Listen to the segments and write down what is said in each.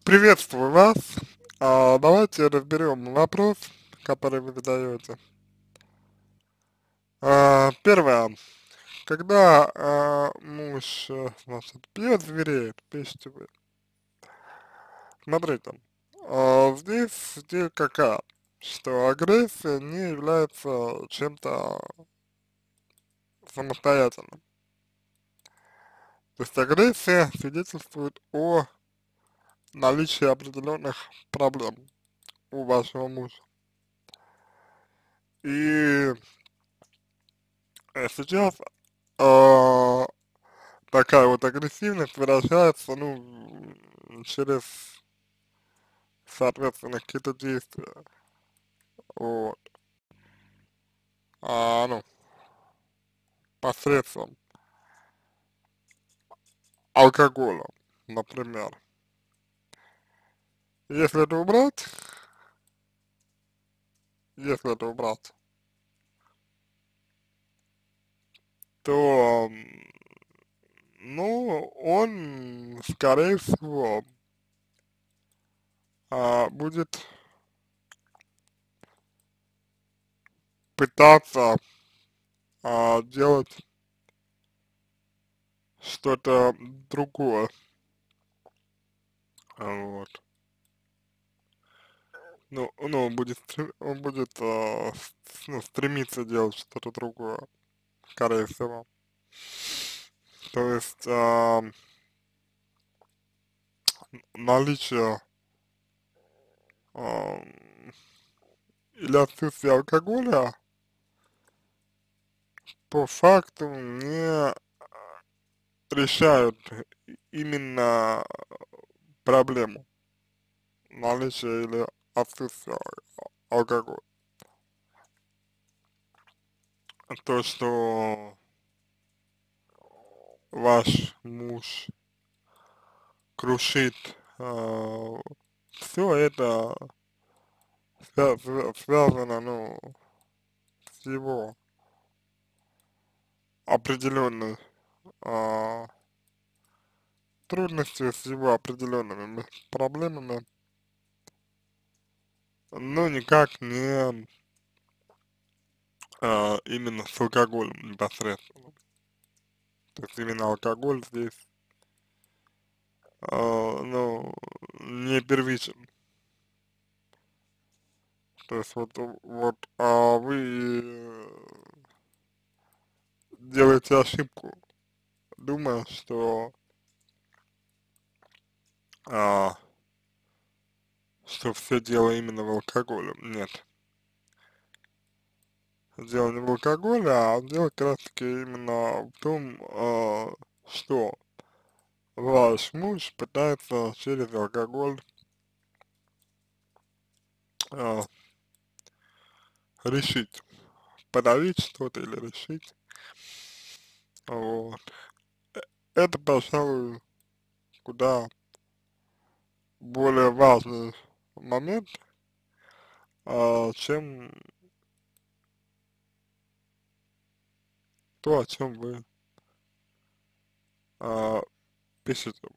Приветствую вас. Давайте разберем вопрос, который вы задаете. Первое. Когда муж, значит, пьет, звереет, пишете вы. Смотрите, здесь идея какая, что агрессия не является чем-то самостоятельным. То есть агрессия свидетельствует о наличии определенных проблем у вашего мужа. И сейчас а, такая вот агрессивность выражается, ну, через, соответственно, какие-то действия, вот, ну, посредством алкоголя, например. Если это убрать, если это убрать, то, ну, он, скорее всего, будет пытаться, делать что-то другое, вот. Ну, он будет, ну, стремиться делать что-то другое, скорее всего. То есть, наличие, ам, или отсутствие алкоголя по факту не решают именно проблему наличия или отсутствия алкоголя. То, что ваш муж крушит, все это связано, ну, с его определенной, а, трудностью, с его определенными проблемами, но никак не, именно с алкоголем непосредственно. То есть именно алкоголь здесь, ну, не первичен. То есть вот, вы делаете ошибку, думая, а, что все дело именно в алкоголе. Нет, дело не в алкоголе, а дело как раз таки именно в том, что ваш муж пытается через алкоголь, а, решить, подавить что-то или решить, вот. Это, пожалуй, куда более важный момент, чем то, о чем вы, а, пишете.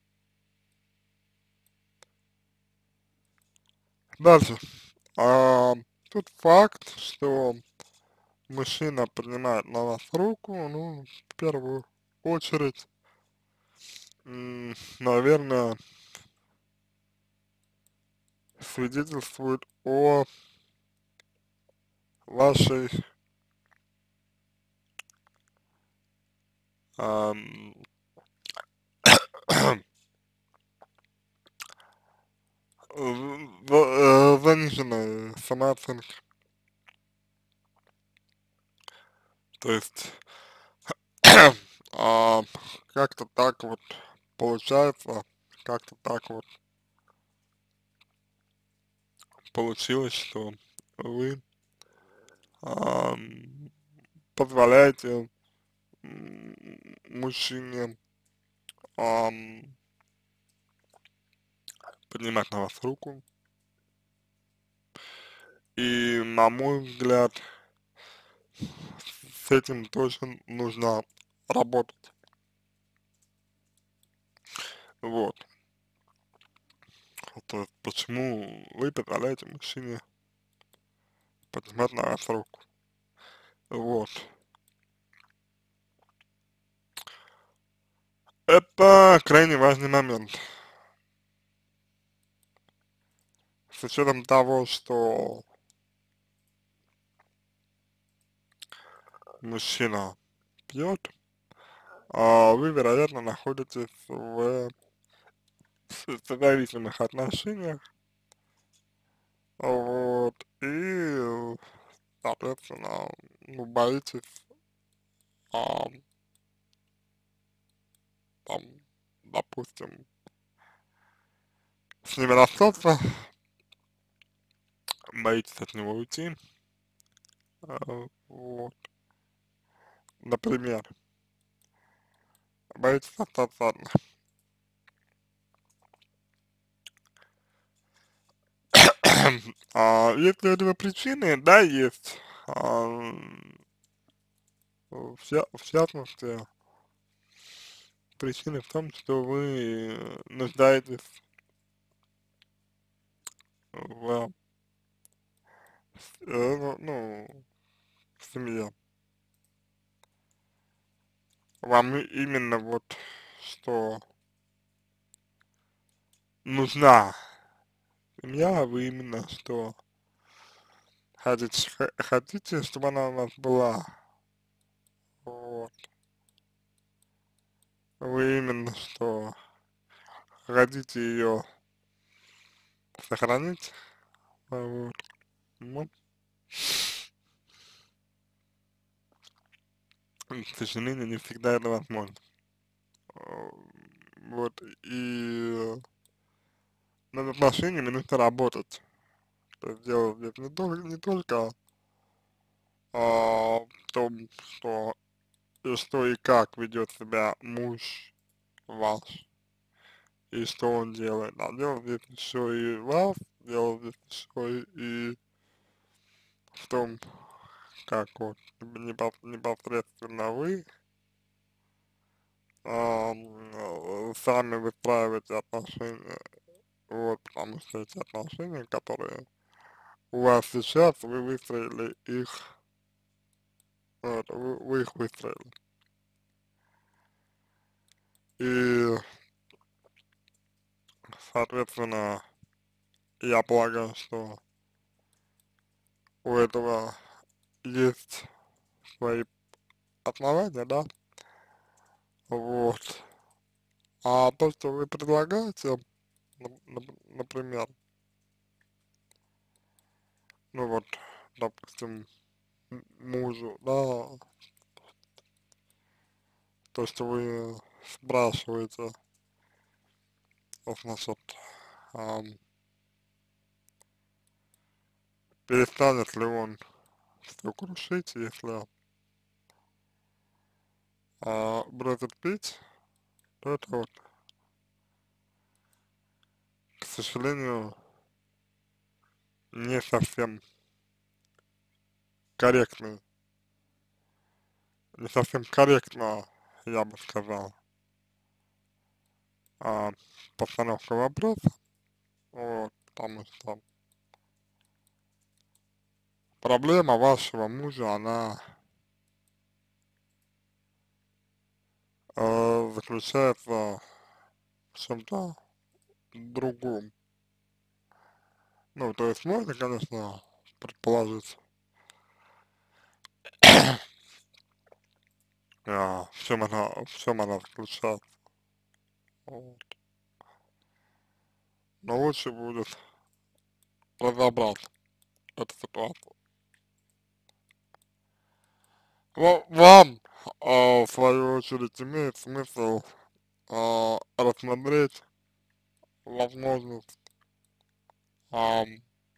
Дальше. Тут факт, что мужчина поднимает на вас руку, ну, в первую очередь, наверное, свидетельствует о вашей, ам, заниженной самооценке. То есть, а, как-то так вот получается, как-то так вот получилось, что вы, ам, позволяете, мужчине, ам, поднимать на вас руку. И, на мой взгляд, с этим тоже нужно работать. Вот. То есть, почему вы позволяете мужчине поднимать на вас руку? Вот. Это крайне важный момент. С учетом того, что мужчина пьет, вы, вероятно, находитесь в созависимых отношениях, вот, и, соответственно, ну, боитесь, а, там, допустим, с ними расстаться, боитесь от него уйти, вот, например, боитесь остаться одна. Есть для этого причины? Да, есть. В частности, причина в том, что вы нуждаетесь в, ну, в семье. Вам именно вот что нужна семья, а вы именно что хотите, чтобы она у вас была. Вот. Вы именно что хотите ее сохранить. Вот. Ну, к сожалению, не всегда это возможно. Э, Вот, и над отношениями нужно работать. То есть дело здесь не только в том, что и как ведет себя муж ваш, и что он делает, а дело здесь еще и вас, дело здесь еще и в том, как вот непосредственно вы сами выстраиваете отношения, вот, потому что эти отношения, которые у вас сейчас, вы выстроили их, вот, вы их выстроили. И, соответственно, я полагаю, что у этого есть свои основания, да, вот. А то, что вы предлагаете, например, ну вот, допустим, мужу, да, то, что вы спрашиваете, вот насчет, ам, перестанет ли он все крушить, если бросит пить, то это вот, к сожалению, не совсем корректный, не совсем корректно, я бы сказал, а, постановка вопроса, вот, потому что проблема вашего мужа, она заключается в чем-то другом. Ну, то есть можно, конечно, предположить, в чем она заключается, вот. Но лучше будет разобрать эту ситуацию. Вам, в свою очередь, имеет смысл рассмотреть возможность ам,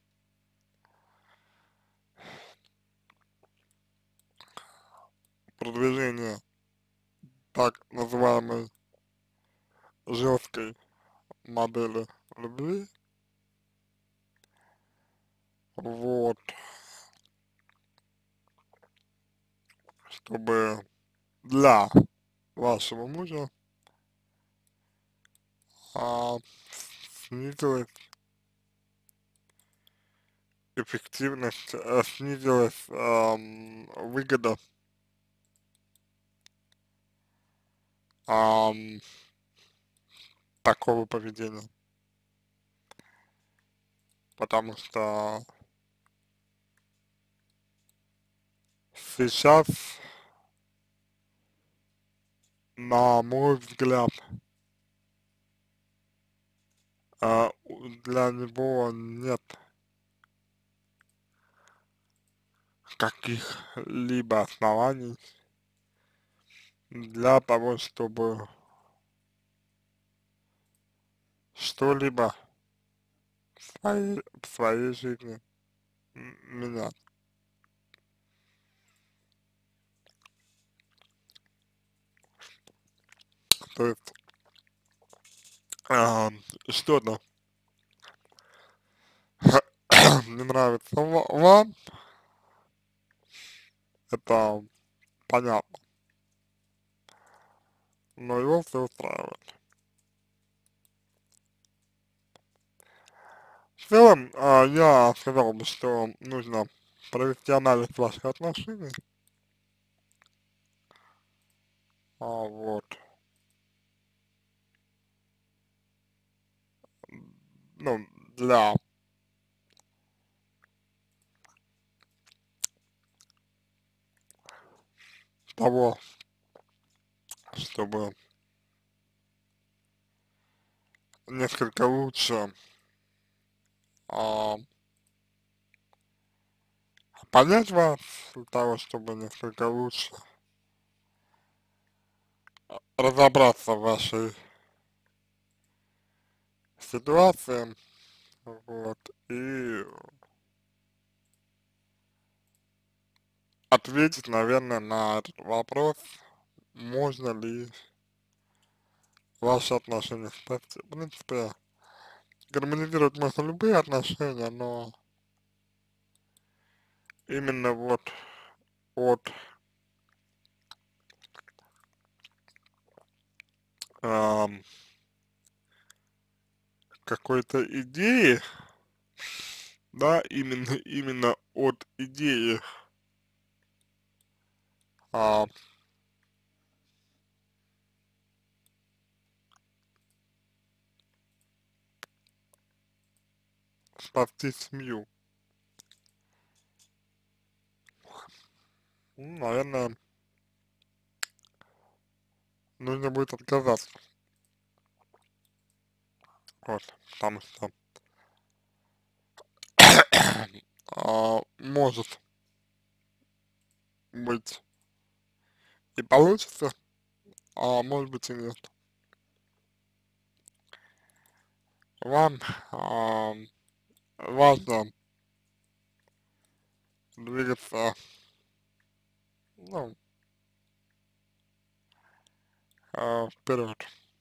продвижения так называемой жесткой модели любви, вот, чтобы для вашего мужа а, снизилась эффективность, снизилась выгода ам, такого поведения, потому что сейчас, на мой взгляд, для него нет каких-либо оснований для того, чтобы что-либо в своей жизни менять. То есть что-то не нравится вам, это понятно, но его все устраивает. В целом, я сказал бы, что нужно провести анализ ваших отношений, вот, ну, для того, чтобы несколько лучше а, понять вас, для того, чтобы несколько лучше разобраться в вашей ситуации, вот, и ответить, наверное, на этот вопрос, можно ли ваши отношения спасти. В принципе, гармонизировать можно любые отношения, но именно вот от ам, какой-то идеи, да, именно от идеи а, спасти семью, ну, наверное, нужно будет отказаться, вот, потому что может быть и получится, а может быть и нет. Вам важно двигаться, ну, вперед,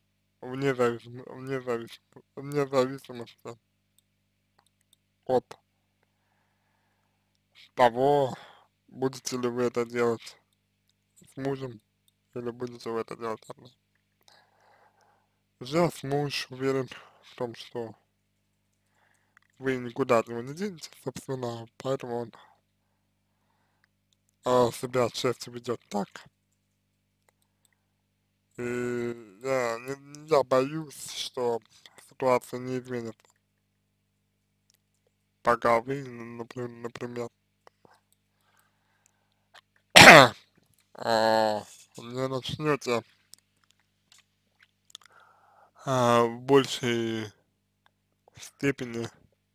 вне зависимости от того, будете ли вы это делать с мужем или будете вы это делать одна. Сейчас муж уверен в том, что вы никуда от него не денетесь, собственно, поэтому он себя отчасти ведет так. И я боюсь, что ситуация не изменится, пока вы, например, не начнете в большей степени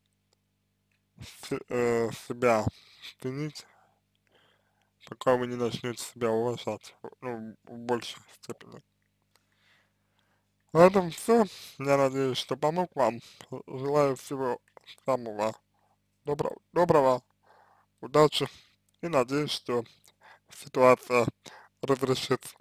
себя ценить, пока вы не начнете себя уважать, ну, в большей степени. На этом все. Я надеюсь, что помог вам. Желаю всего самого доброго, удачи и надеюсь, что ситуация разрешится.